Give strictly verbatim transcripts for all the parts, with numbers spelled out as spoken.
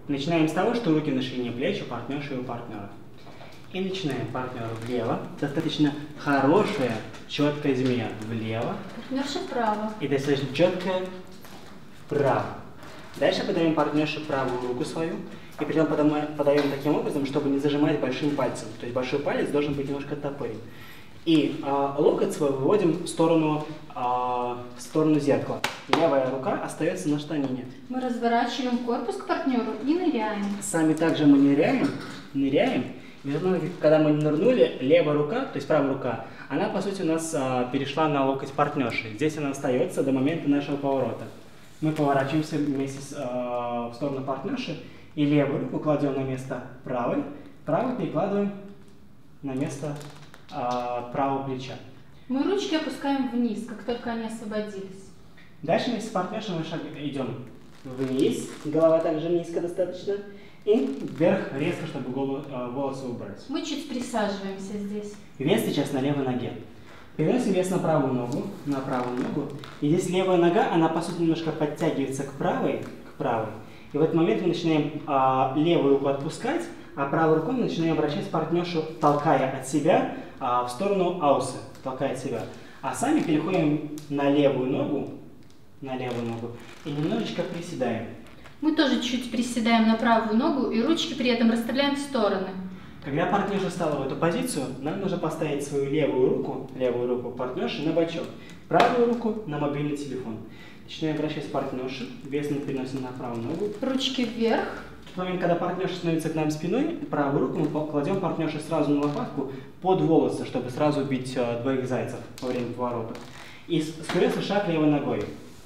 Начинаем с того, что руки на ширине плеч у партнерши и у партнера. И начинаем партнера влево. Достаточно хорошая, четкая змея влево. Партнерша вправо. И достаточно четкая вправо. Дальше подаем партнерше правую руку свою. И притом подаем, подаем таким образом, чтобы не зажимать большим пальцем. То есть большой палец должен быть немножко оттопырен. И э, локоть свой выводим в сторону, э, в сторону зеркала. Левая рука остается на штанине. Мы разворачиваем корпус к партнеру и ныряем. Сами также мы ныряем, ныряем. И когда мы нырнули, левая рука, то есть правая рука, она по сути у нас э, перешла на локоть партнерши. Здесь она остается до момента нашего поворота. Мы поворачиваемся вместе с, э, в сторону партнерши и левую руку кладем на место правой, правую перекладываем на место правого плеча. Мы ручки опускаем вниз, как только они освободились. Дальше вместе с партнершей мы шаг... идем вниз, голова также низко достаточно, и вверх резко, чтобы голову, волосы убрать. Мы чуть присаживаемся здесь. Вес сейчас на левой ноге. Переносим вес на правую ногу, на правую ногу. И здесь левая нога, она по сути немножко подтягивается к правой, к правой. И в этот момент мы начинаем а, левую руку отпускать, а правой рукой мы начинаем вращать партнершу, толкая от себя а, в сторону аусы, толкая от себя. А сами переходим на левую ногу, на левую ногу и немножечко приседаем. Мы тоже чуть приседаем на правую ногу и ручки при этом расставляем в стороны. Когда партнерша стала в эту позицию, нам нужно поставить свою левую руку, левую руку партнерши на бочок, правую руку на мобильный телефон. Начинаем вращать партнершу, вес мы переносим на правую ногу. Ручки вверх. В момент, когда партнерша становится к нам спиной, правую руку мы кладем партнершу сразу на лопатку под волосы, чтобы сразу убить э, двоих зайцев во время поворота. И скоростный шаг левой ногой.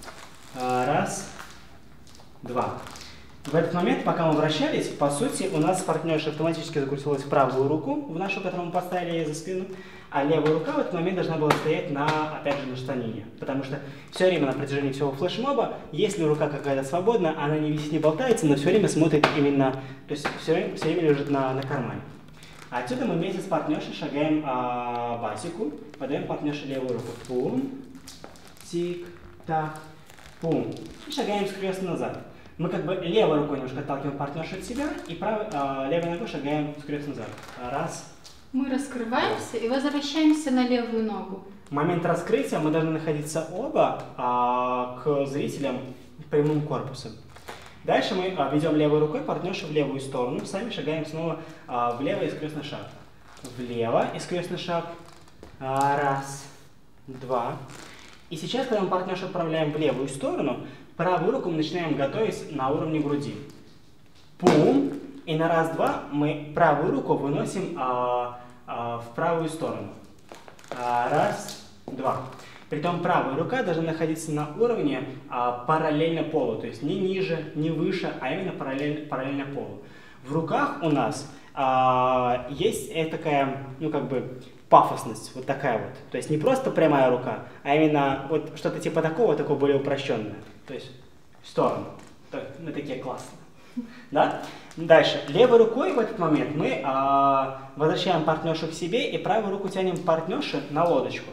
Раз, два. В этот момент, пока мы вращались, по сути, у нас партнерша автоматически закрутилась в правую руку, в нашу, которую мы поставили ей за спину, а левая рука в этот момент должна была стоять на, опять же, на штанине. Потому что все время на протяжении всего флешмоба, если рука какая-то свободна, она не висит, не болтается, но все время смотрит именно, то есть все время, все время лежит на, на кармане. Отсюда мы вместе с партнершей шагаем а, басику, подаем партнерше левую руку. Пум, тик, так, пум. И шагаем скрестно назад. Мы как бы левой рукой немножко отталкиваем партнершу от себя, и правой, а, левой ногой шагаем скрестно назад. Раз. Мы раскрываемся и возвращаемся на левую ногу. В момент раскрытия мы должны находиться оба а, к зрителям прямым корпусом. Дальше мы а, ведем левой рукой партнершу в левую сторону, сами шагаем снова а, влево и скрестный шаг. Влево и скрестный шаг. А, раз, два. И сейчас, когда мы партнершу отправляем в левую сторону, правую руку мы начинаем готовить на уровне груди. Пум. И на раз-два мы правую руку выносим а, а, в правую сторону. А, раз, два. Притом правая рука должна находиться на уровне а, параллельно полу, то есть не ниже, не выше, а именно параллельно, параллельно полу. В руках у нас а, есть такая, ну как бы, пафосность, вот такая вот. То есть не просто прямая рука, а именно вот что-то типа такого, такое более упрощенное. То есть в сторону. Мы такие классные. Да? Дальше. Левой рукой в этот момент мы а, возвращаем партнершу к себе и правую руку тянем партнерши на лодочку.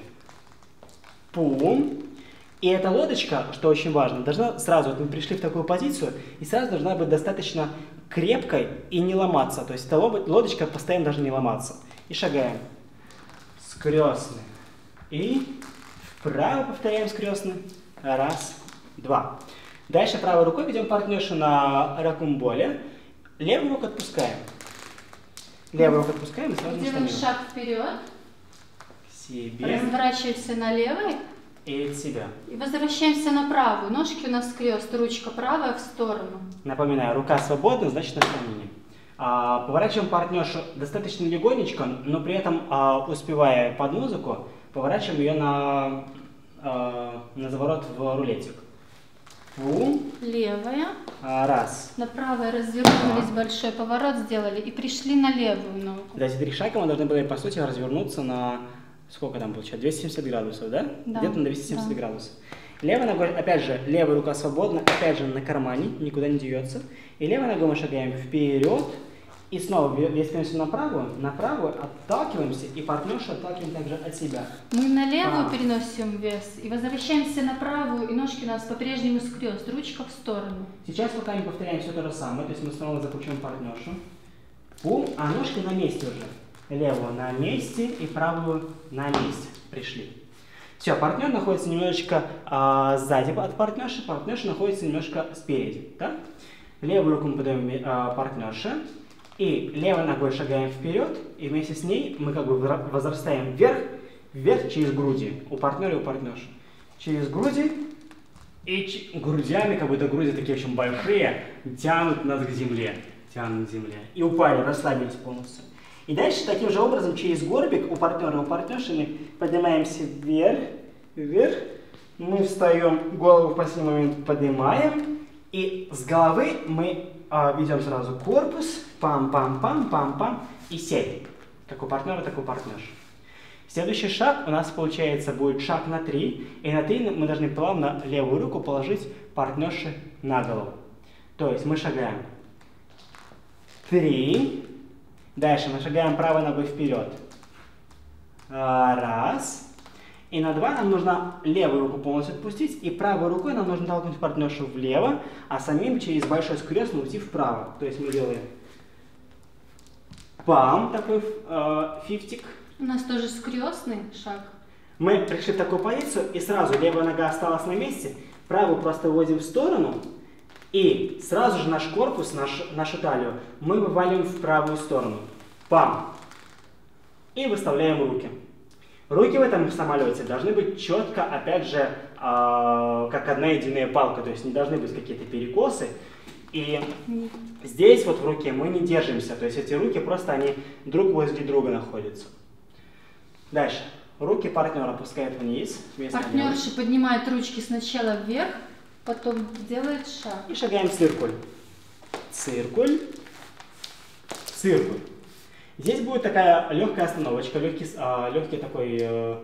Пум. И эта лодочка, что очень важно, должна сразу, вот мы пришли в такую позицию, и сразу должна быть достаточно крепкой и не ломаться. То есть эта лодочка постоянно должна не ломаться. И шагаем. Скрестный. И вправо повторяем скрестный. Раз, два. Дальше правой рукой ведем партнершу на ракумболе. Левую руку отпускаем. Левую руку отпускаем и сразу делаем шаг вперед. К себе. Разворачиваемся на левой. И от себя. И возвращаемся на правую. Ножки у нас скрест, ручка правая в сторону. Напоминаю, рука свободна, значит на штанине. А, поворачиваем партнершу достаточно легонечко, но при этом, а, успевая под музыку, поворачиваем ее на, а, на заворот в рулетик. Пум. Левая. А, раз. На правой развернулись, а. большой поворот сделали и пришли на левую ногу. За эти три шага мы должны были, по сути, развернуться на, сколько там получается, двести семьдесят градусов, да? Да. Где-то на двести семьдесят да. градусов. Левой ногой, опять же, левая рука свободна, опять же на кармане, никуда не деется. И левой ногой мы шагаем вперед И снова вес переносим на правую, на правую, отталкиваемся, и партнершу отталкиваем также от себя. Мы на левую А. переносим вес и возвращаемся на правую, и ножки у нас по-прежнему скрест, ручка в сторону. Сейчас руками повторяем все то же самое, то есть мы снова закручиваем партнершу. Пум, а ножки на месте уже. Левую на месте и правую на месте. Пришли. Все, партнер находится немножечко а, сзади от партнерши, партнерша находится немножко спереди. Да? Левую руку мы подаем а, партнерше. И левой ногой шагаем вперед, и вместе с ней мы как бы возрастаем вверх, вверх через груди, у партнера и у партнерши. Через груди, и грудями, как будто груди такие очень большие, тянут нас к земле, тянут к земле. И упали, расслабились полностью. И дальше таким же образом через горбик у партнера и у партнерши мы поднимаемся вверх, вверх, мы встаем, голову в последний момент поднимаем, и с головы мы а, ведем сразу корпус, пам-пам-пам-пам-пам, и сядем. Как у партнера, так и у партнерши. Следующий шаг у нас получается будет шаг на три, и на три мы должны плавно левую руку положить партнерши на голову. То есть мы шагаем три, дальше мы шагаем правой ногой вперед, раз, и на два нам нужно левую руку полностью отпустить, и правой рукой нам нужно толкнуть партнершу влево, а самим через большой скрест уйти вправо. То есть мы делаем пам, такой э, фифтик. У нас тоже скрестный шаг. Мы пришли в такую позицию, и сразу левая нога осталась на месте, правую просто выводим в сторону, и сразу же наш корпус, наш, нашу талию мы вываливаем в правую сторону. Пам! И выставляем руки. Руки в этом самолете должны быть четко, опять же, э, как одна единая палка, то есть не должны быть какие-то перекосы. И здесь вот в руке мы не держимся, то есть эти руки просто они друг возле друга находятся. Дальше. Руки партнера опускает вниз. Партнерша поднимает ручки сначала вверх, потом делает шаг. И шагаем в циркуль. Циркуль. Циркуль. Здесь будет такая легкая остановочка, легкий, а, легкий такой... Э,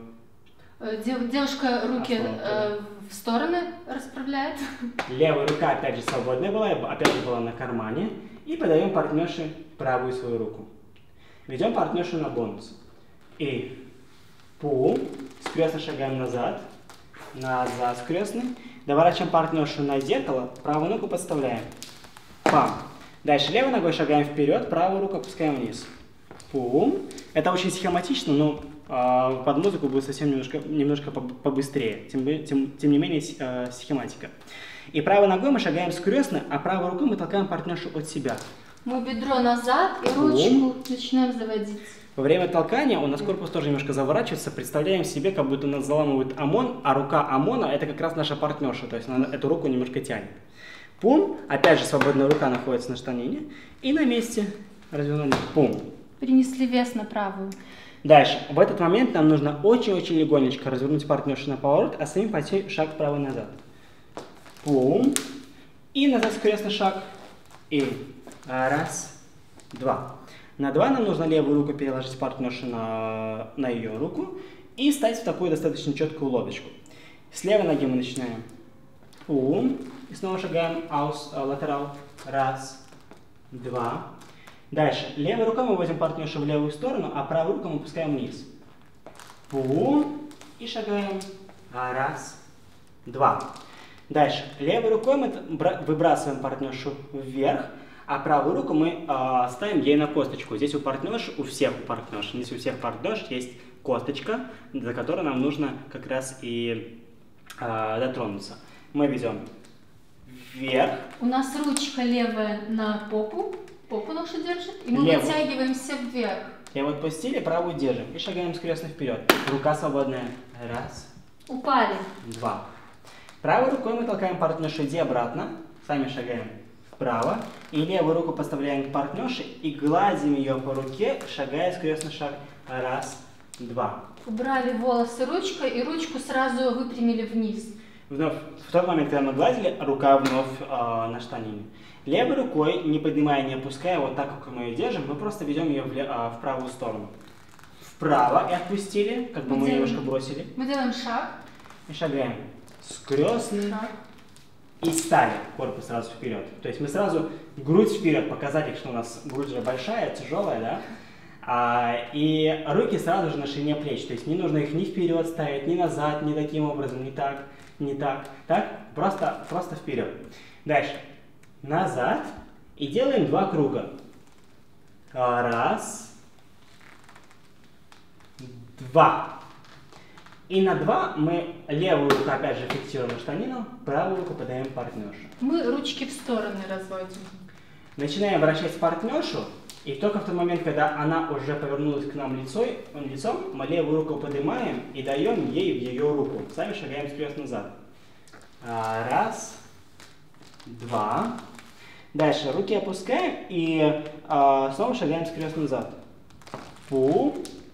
Девушка руки э, в стороны расправляет. Левая рука опять же свободная была, опять же была на кармане. И подаем партнерше правую свою руку. Ведем партнершу на бонус. И пум, скрестно шагаем назад, назад скрестный. Доворачиваем партнершу на зеркало, правую ногу подставляем. Пам. Дальше левой ногой шагаем вперед, правую руку опускаем вниз. Пум. Это очень схематично, но э, под музыку будет совсем немножко, немножко побыстрее. Тем, тем, тем не менее э, схематика. И правой ногой мы шагаем скрестно, а правой рукой мы толкаем партнершу от себя. Мы бедро назад и ручку Пум. Начинаем заводить. Во время толкания у нас корпус тоже немножко заворачивается. Представляем себе, как будто нас заламывает ОМОН, а рука ОМОНа это как раз наша партнерша, то есть она эту руку немножко тянет. Пум, опять же свободная рука находится на штанине, и на месте развернули, пум. Перенесли вес на правую. Дальше, в этот момент нам нужно очень-очень легонечко развернуть партнершу на поворот, а самим пойти шаг вправо и назад. Пум, и назад скрестный шаг, и раз, два. На два нам нужно левую руку переложить партнершу на, на ее руку и стать в такую достаточно четкую лодочку. С левой ноги мы начинаем. Пум. И снова шагаем аус, латерал. Раз, два. Дальше. Левой рукой мы возим партнершу в левую сторону, а правую руку мы опускаем вниз. Пум. И шагаем. Раз, два. Дальше. Левой рукой мы выбрасываем партнершу вверх. А правую руку мы э, ставим ей на косточку. Здесь у партнерш, у всех у партнерш, здесь у всех партнерш есть косточка, за которой нам нужно как раз и э, дотронуться. Мы ведем вверх. У нас ручка левая на попу, попу нашу держит, и мы Левую. Вытягиваемся вверх. Левую отпустили, правую держим и шагаем скрестно вперед. Рука свободная. Раз. Упали. Два. Правой рукой мы толкаем партнершу иди обратно, сами шагаем вправо, и левую руку подставляем к партнерше и гладим ее по руке, шагая скрестный шаг. Раз, два. Убрали волосы ручкой и ручку сразу выпрямили вниз. Вновь, в тот момент, когда мы гладили, рука вновь э, на штанине. Левой рукой, не поднимая, не опуская, вот так, как мы ее держим, мы просто ведем ее в, э, в правую сторону. Вправо и отпустили, как бы мы, мы ее немножко бросили. Мы делаем шаг. И шагаем. Скрестный. Шаг. и стали корпус сразу вперед. То есть мы сразу грудь вперед, показатель, что у нас грудь же большая, тяжелая, да? А, и руки сразу же на ширине плеч. То есть не нужно их ни вперед ставить, ни назад, ни таким образом, ни так, ни так. Так, просто, просто вперед. Дальше. Назад. И делаем два круга. Раз. Два. И на два мы левую руку опять же фиксируем на штанину, правую руку подаем партнершу. Мы ручки в стороны разводим. Начинаем вращать партнершу, и только в тот момент, когда она уже повернулась к нам лицом, лицом мы левую руку поднимаем и даем ей в ее руку. Сами шагаем скрест-назад. Раз, два. Дальше руки опускаем и а, снова шагаем скрест-назад. Пу.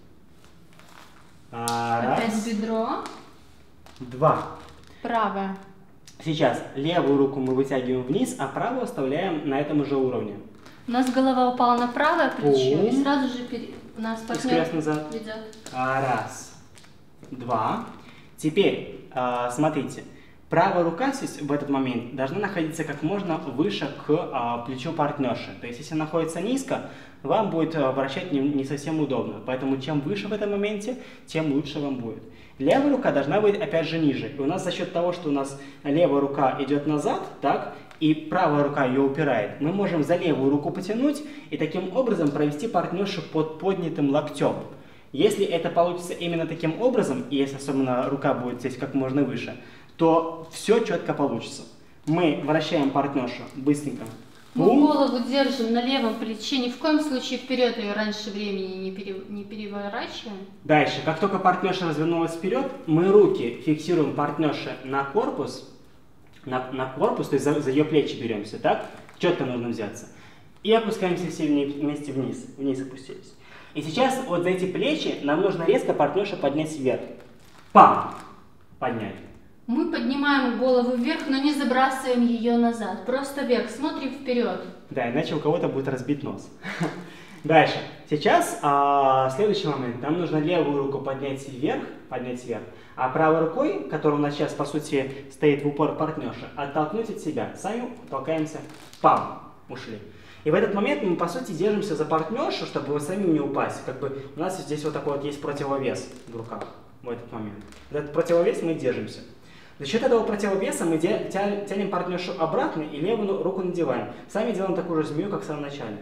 Раз, опять бедро. Два. Правая. Сейчас левую руку мы вытягиваем вниз, а правую оставляем на этом же уровне. У нас голова упала на правое плечо, Пум. и сразу же пере... у нас партнер назад. ведет. Раз, два. Теперь, а, смотрите, правая рука в этот момент должна находиться как можно выше к а, плечу партнерши. То есть, если находится низко, вам будет а, вращать не, не совсем удобно. Поэтому, чем выше в этом моменте, тем лучше вам будет. Левая рука должна быть опять же ниже. И у нас за счет того, что у нас левая рука идет назад, так, и правая рука ее упирает, мы можем за левую руку потянуть и таким образом провести партнершу под поднятым локтем. Если это получится именно таким образом, и если особенно рука будет здесь как можно выше, то все четко получится. Мы вращаем партнершу быстренько. Мы голову держим на левом плече, ни в коем случае вперед ее раньше времени не, пере... не переворачиваем. Дальше, как только партнерша развернулась вперед, мы руки фиксируем партнерши на корпус, на, на корпус, то есть за, за ее плечи беремся, так? Четко нужно взяться. И опускаемся все вместе вниз, вниз опустились. И сейчас вот за эти плечи нам нужно резко партнершу поднять вверх. Пам! Поднять. Мы поднимаем голову вверх, но не забрасываем ее назад. Просто вверх, смотрим вперед. Да, иначе у кого-то будет разбит нос. Дальше. Сейчас а, следующий момент. Нам нужно левую руку поднять вверх, поднять вверх, а правой рукой, которая у нас сейчас, по сути, стоит в упор партнерши, оттолкнуть от себя. Сами толкаемся. Пам! Ушли. И в этот момент мы, по сути, держимся за партнершу, чтобы вы сами не упасть. Как бы у нас здесь вот такой вот есть противовес в руках в этот момент. Этот противовес мы держимся. За счет этого противовеса мы тянем партнершу обратно и левую руку надеваем. Сами делаем такую же змею, как в самом начале.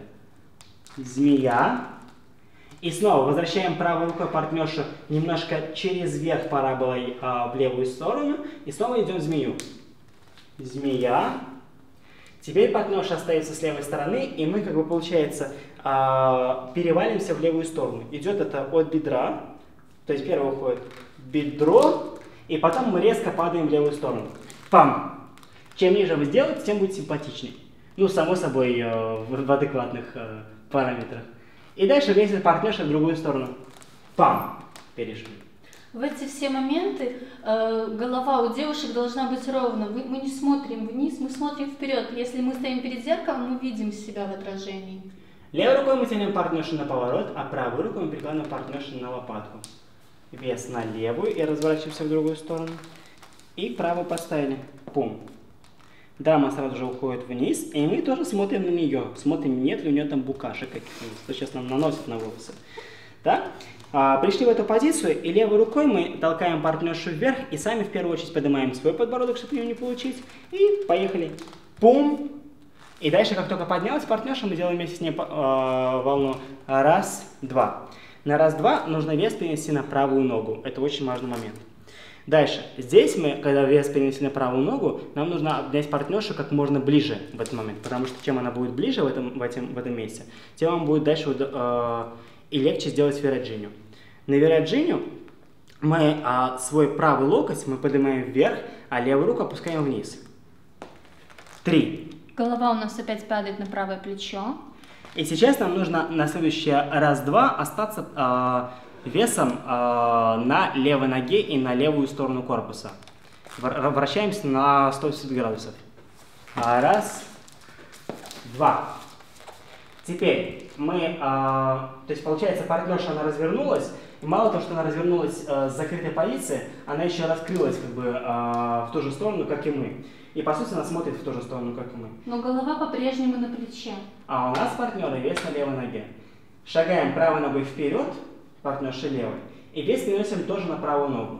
Змея. И снова возвращаем правой рукой партнершу немножко через верх параболой а, в левую сторону. И снова идем в змею. Змея. Теперь партнерша остается с левой стороны, и мы, как бы, получается, а, перевалимся в левую сторону. Идет это от бедра. То есть первое уходит бедро. И потом мы резко падаем в левую сторону. Пам! Чем ниже вы сделаете, тем будет симпатичнее. Ну, само собой, э, в, в адекватных э, параметрах. И дальше весит партнерша в другую сторону. Пам! Перешли. В эти все моменты э, голова у девушек должна быть ровна. Мы, мы не смотрим вниз, мы смотрим вперед. Если мы стоим перед зеркалом, мы видим себя в отражении. Левой рукой мы тянем партнершу на поворот, а правой рукой мы перекладываем партнершу на лопатку. Вес на левую и разворачиваемся в другую сторону. И правую поставили. Пум. Дама сразу же уходит вниз, и мы тоже смотрим на нее. Смотрим, нет ли у нее там букашек каких-нибудь, что сейчас нам наносят на волосы. Так? А, пришли в эту позицию, и левой рукой мы толкаем партнершу вверх, и сами в первую очередь поднимаем свой подбородок, чтобы ее не получить. И поехали. Пум. И дальше, как только поднялась партнерша, мы делаем вместе с ней э, волну. Раз, два. На раз-два нужно вес перенести на правую ногу. Это очень важный момент. Дальше. Здесь мы, когда вес перенесли на правую ногу, нам нужно обнять партнершу как можно ближе в этот момент. Потому что чем она будет ближе в этом, в этом, в этом месте, тем вам будет дальше э, и легче сделать вираджиню. На вираджиню мы э, свой правый локоть мы поднимаем вверх, а левую руку опускаем вниз. Три. Голова у нас опять падает на правое плечо. И сейчас нам нужно на следующее раз-два остаться э, весом э, на левой ноге и на левую сторону корпуса. Вращаемся на сто восемьдесят градусов. Раз, два. Теперь мы, э, то есть получается партнерша, она развернулась, И мало того, что она развернулась э, с закрытой позиции, она еще раскрылась как бы э, в ту же сторону, как и мы. И по сути она смотрит в ту же сторону, как и мы. Но голова по-прежнему на плече. А у нас партнеры вес на левой ноге. Шагаем правой ногой вперед, партнерша левой, и вес переносим тоже на правую ногу.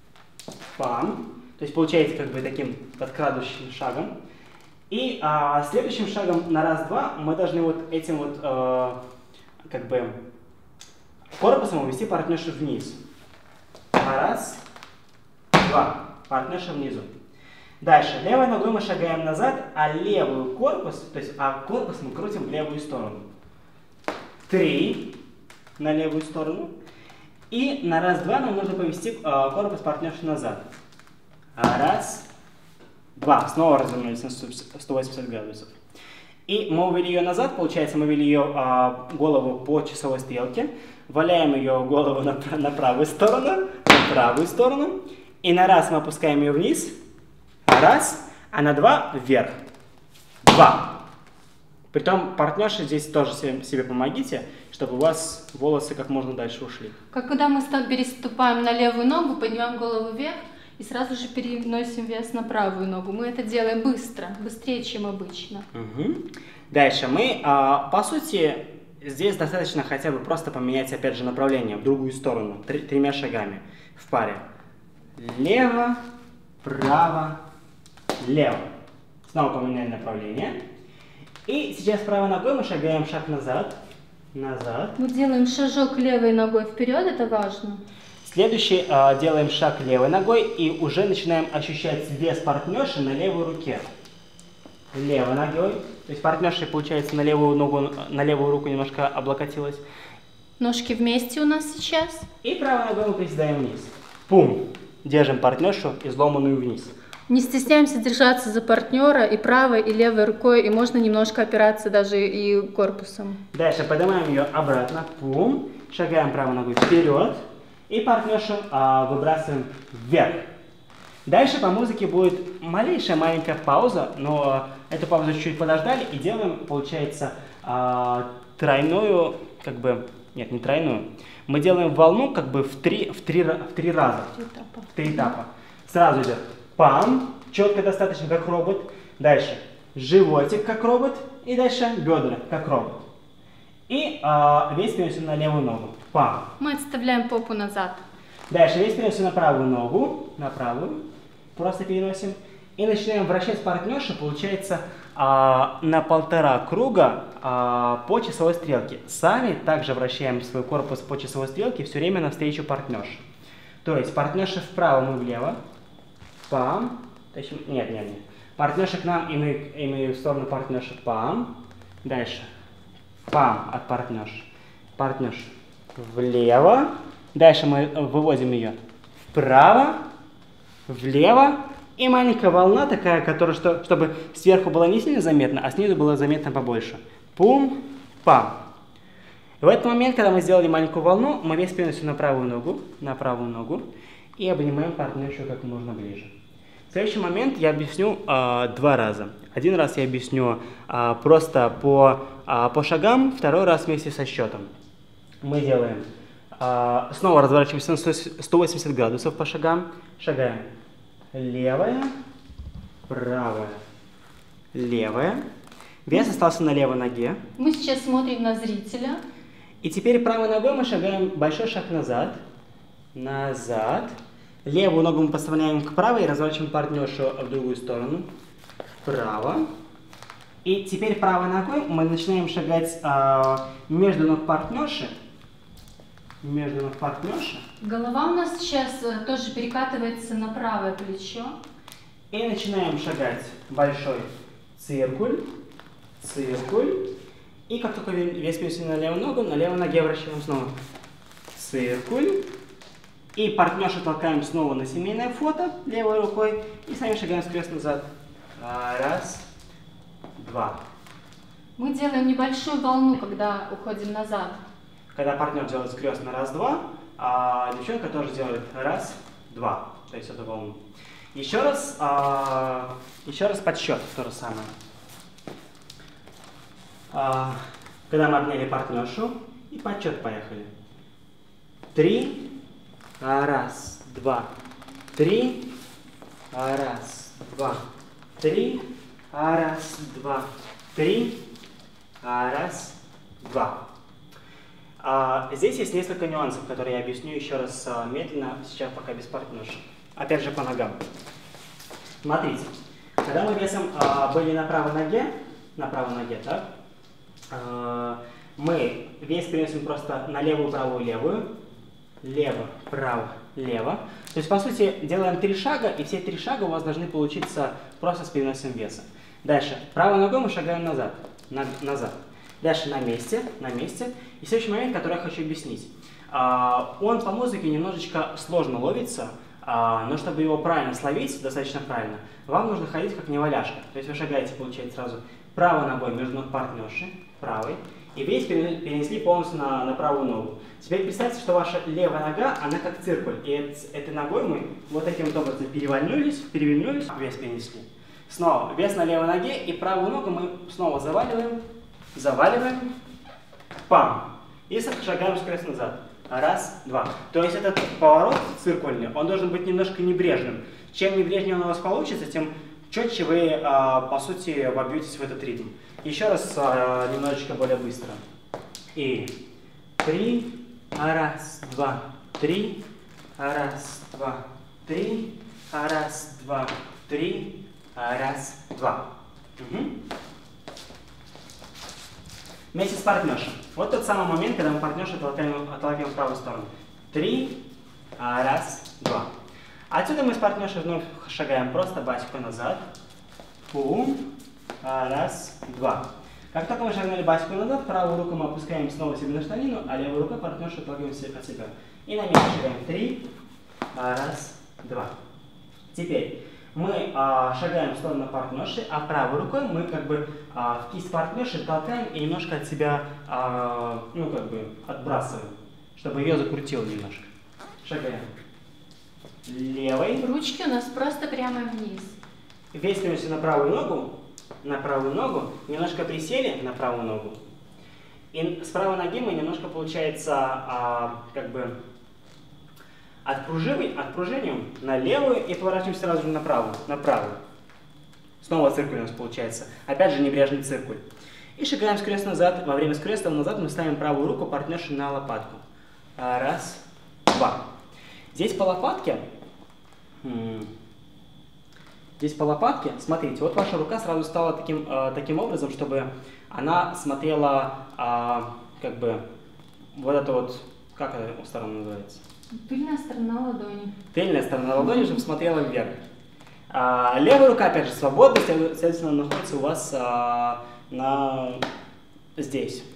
Пам. То есть получается как бы таким подкрадывающим шагом. И а, следующим шагом на раз-два мы должны вот этим вот э, как бы корпусом увести партнершу вниз. Раз, два. Партнерша внизу. Дальше. Левой ногой мы шагаем назад, а левую корпус, то есть а корпус мы крутим в левую сторону. Три на левую сторону. И на раз-два нам нужно повести э, корпус партнерши назад. Раз, два. Снова развернулись на сто восемьдесят градусов. И мы увели ее назад, получается, мы вели ее э, голову по часовой стрелке, валяем ее голову на, на правую сторону, на правую сторону, и на раз мы опускаем ее вниз, раз, а на два вверх. Два. Притом, партнерши здесь тоже себе, себе помогите, чтобы у вас волосы как можно дальше ушли. Как когда мы переступаем на левую ногу, поднимаем голову вверх и сразу же переносим вес на правую ногу. Мы это делаем быстро, быстрее, чем обычно. Угу. Дальше мы, а, по сути, здесь достаточно хотя бы просто поменять, опять же, направление в другую сторону, три, тремя шагами в паре. Лево, право, лево. Снова поменяем направление. И сейчас правой ногой мы шагаем шаг назад, назад. Мы делаем шажок левой ногой вперед, это важно. Следующий э, делаем шаг левой ногой и уже начинаем ощущать вес партнерши на левой руке. Левой ногой, то есть партнерша, получается, на левую ногу, на левую руку немножко облокотилась. Ножки вместе у нас сейчас. И правой ногой мы приседаем вниз. Пум! Держим партнершу изломанную вниз. Не стесняемся держаться за партнера и правой, и левой рукой, и можно немножко опираться даже и корпусом. Дальше поднимаем ее обратно, пум, шагаем правой ногой вперед, и партнершу а, выбрасываем вверх. Дальше по музыке будет малейшая маленькая пауза, но эту паузу чуть-чуть подождали и делаем, получается, а, тройную, как бы, нет, не тройную, мы делаем волну как бы в три, в три, в три раза, Три этапа. в три этапа. Сразу идет пам, четко достаточно, как робот. Дальше животик, как робот. И дальше бедра, как робот. И а, весь переносим на левую ногу. Пам. Мы отставляем попу назад. Дальше весь переносим на правую ногу. На правую. Просто переносим. И начинаем вращать партнершу, получается, а, на полтора круга а, по часовой стрелке. Сами также вращаем свой корпус по часовой стрелке все время навстречу партнерше. То есть партнерша вправо, мы влево. Пам. Нет, нет, нет. Партнерша к нам, и мы, и мы в сторону партнерши. Пам. Дальше. Пам от партнерши. Партнерша влево. Дальше мы выводим ее вправо, влево. И маленькая волна такая, которая, что, чтобы сверху было не сильно заметно, а снизу было заметно побольше. Пум, пам. В этот момент, когда мы сделали маленькую волну, мы весь переносим на правую ногу, на правую ногу и обнимаем партнершу как можно ближе. В следующий момент я объясню э, два раза. Один раз я объясню э, просто по, э, по шагам, второй раз вместе со счетом. Мы делаем, э, снова разворачиваемся на сто восемьдесят градусов по шагам, шагаем. Левая, правая, левая. Вес остался на левой ноге. Мы сейчас смотрим на зрителя. И теперь правой ногой мы шагаем большой шаг назад. Назад. Левую ногу мы поставляем к правой и разворачиваем партнершу в другую сторону. Вправо. И теперь правой ногой мы начинаем шагать а, между ног партнерши. Между ног партнерши. Голова у нас сейчас тоже перекатывается на правое плечо. И начинаем шагать большой циркуль. Циркуль. И как только вес переносим на левую ногу, на левой ноге вращаем снова. Циркуль. И партнершу толкаем снова на семейное фото левой рукой. И сами шагаем скрест назад. Раз, два. Мы делаем небольшую волну, когда уходим назад. Когда партнер делает скрест на раз-два, а девчонка тоже делает раз-два. То есть эту волну. Еще раз, а, еще раз подсчет, то же самое. А, когда мы обняли партнершу, и подсчет поехали. три, раз, два, три, раз, два, три, раз, два, три, раз, два. А, здесь есть несколько нюансов, которые я объясню еще раз а, медленно, сейчас пока без партнерши. Опять же по ногам. Смотрите, когда мы весом а, были на правой ноге, на правой ноге, так, а, мы вес переносим просто на левую, правую, левую, лево, право, лево. То есть, по сути, делаем три шага, и все три шага у вас должны получиться просто с переносом веса. Дальше, правой ногой мы шагаем назад, на, назад. Дальше на месте, на месте. И следующий момент, который я хочу объяснить. А, он по музыке немножечко сложно ловится, а, но чтобы его правильно словить, достаточно правильно, вам нужно ходить как неваляшка. То есть вы шагаете, получается, сразу правой ногой между ног партнерши, правой, и весь перенесли полностью на, на правую ногу. Теперь представьте, что ваша левая нога, она как циркуль, и этой ногой мы вот таким вот образом перевальнулись, перевернулись, вес перенесли. Снова вес на левой ноге, и правую ногу мы снова заваливаем, заваливаем, пам, и шагаем скорость назад. Раз, два. То есть этот поворот циркульный, он должен быть немножко небрежным. Чем небрежнее он у вас получится, тем четче вы, по сути, вобьетесь в этот ритм. Еще раз немножечко более быстро. И три, раз, два, три, раз, два, три, раз, два, три, раз, два. Угу. Вместе с партнершей. Вот тот самый момент, когда мы партнершу отталкиваем, отталкиваем в правую сторону. Три, раз, два. Отсюда мы с партнершей вновь шагаем просто басику назад. Пум, раз, два. Как только мы шагнули басику назад, правую руку мы опускаем снова себе на штанину, а левой рукой партнершу отталкиваем от себя. И на месте шагаем. Три, раз, два. Теперь мы а, шагаем в сторону партнерши, а правой рукой мы как бы а, в кисть партнерши толкаем и немножко от себя, а, ну как бы отбрасываем, чтобы ее закрутило немножко. Шагаем. Левой. Ручки у нас просто прямо вниз. Весь переносим на правую ногу, на правую ногу, немножко присели на правую ногу. И с правой ноги мы немножко, получается, а, как бы Отпруживаем, отпружиниваем на левую и поворачиваем сразу же на правую, на правую. Снова циркуль у нас получается. Опять же небрежный циркуль. И шагаем скрест назад. Во время скреста назад мы ставим правую руку партнерши на лопатку. Раз, два. Здесь по лопатке, здесь по лопатке, смотрите, вот ваша рука сразу стала таким, э, таким образом, чтобы она смотрела, э, как бы, вот это вот, как это у сторона называется? Тыльная сторона ладони. Тыльная сторона ладони, чтобы смотрела вверх. А, левая рука, опять же, свободна, соответственно, находится у вас а, на... здесь,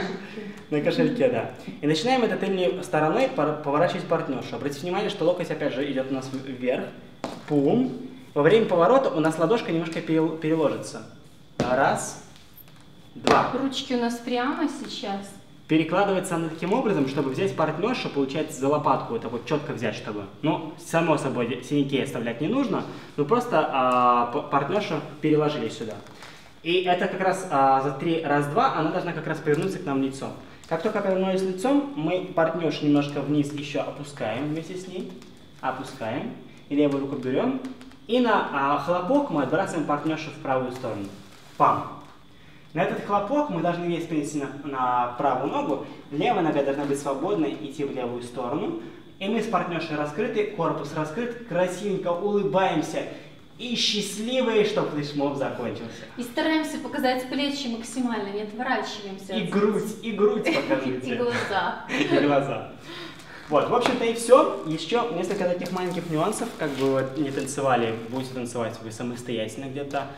на кошельке, да. И начинаем этой тыльной стороной поворачивать партнершу. Обратите внимание, что локоть, опять же, идет у нас вверх. Пум. Во время поворота у нас ладошка немножко переложится. Раз, два. Ручки у нас прямо сейчас. Перекладывается она таким образом, чтобы взять партнершу, получается, за лопатку, это вот четко взять, чтобы, ну, само собой, синяки оставлять не нужно, но просто а, партнершу переложили сюда. И это как раз а, за три, раз, два, она должна как раз повернуться к нам лицом. Как только повернулись лицом, мы партнершу немножко вниз еще опускаем вместе с ней, опускаем, и левую руку берем, и на а, хлопок мы отбрасываем партнершу в правую сторону. Пам! На этот хлопок мы должны весь перенести на, на правую ногу, левая нога должна быть свободной, идти в левую сторону. И мы с партнершей раскрыты, корпус раскрыт, красивенько улыбаемся и счастливые, чтобы флешмоб закончился. И стараемся показать плечи максимально, не отворачиваемся. И грудь, и грудь покажите. И глаза. И глаза. Вот, в общем-то и все. Еще несколько таких маленьких нюансов, как бы вы не танцевали, будете танцевать вы самостоятельно где-то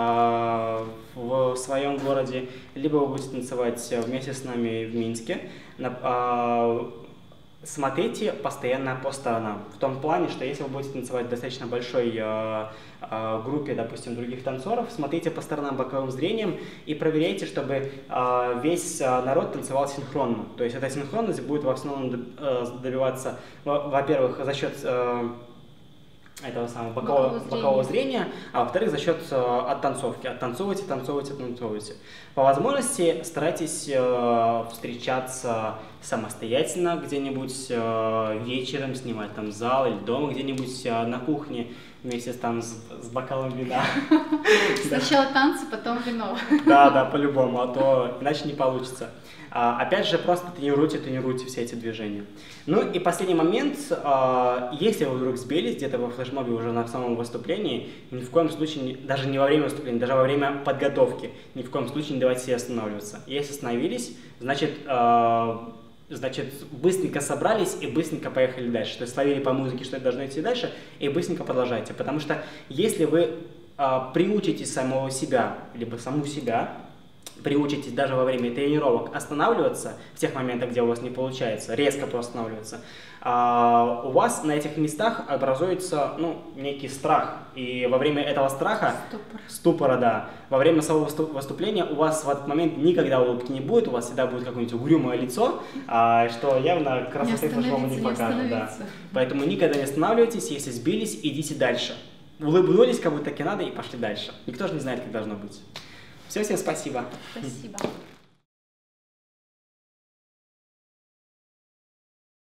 э, в своем городе, либо вы будете танцевать вместе с нами в Минске. На, э, смотрите постоянно по сторонам. В том плане, что если вы будете танцевать в достаточно большой э, э, группе, допустим, других танцоров, смотрите по сторонам боковым зрением и проверяйте, чтобы э, весь э, народ танцевал синхронно. То есть эта синхронность будет в основном э, добиваться, во-первых, за счет э, этого самого бокового, бокового, бокового зрения. зрения, а во-вторых, за счет э, оттанцовки. Оттанцовывайте, танцовывайте, танцовывайте. По возможности старайтесь э, встречаться самостоятельно где-нибудь э, вечером, снимать там зал или дома где-нибудь э, на кухне вместе с, там, с, с бокалом вина. Сначала танцы, потом вино. Да, да, по-любому, а то иначе не получится. А, опять же, просто тренируйте, тренируйте все эти движения. Ну и последний момент, а, если вы вдруг сбились где-то во флешмобе уже на самом выступлении, ни в коем случае, не, даже не во время выступления, даже во время подготовки, ни в коем случае не давайте себе останавливаться. Если остановились, значит, а, значит, быстренько собрались и быстренько поехали дальше. То есть словили по музыке, что это должно идти дальше, и быстренько продолжайте. Потому что если вы а, приучите самого себя, либо саму себя, приучитесь даже во время тренировок останавливаться в тех моментах, где у вас не получается, резко останавливаться, а у вас на этих местах образуется, ну, некий страх. И во время этого страха, Ступор. ступора, да, во время своего выступления у вас в этот момент никогда улыбки не будет, у вас всегда будет какое-нибудь угрюмое лицо, а, что явно красоты флешмоба не покажет. Да. Поэтому никогда не останавливайтесь, если сбились, идите дальше. Улыбнулись, как будто таки надо, и пошли дальше. Никто же не знает, как должно быть. Все, всем спасибо. Спасибо.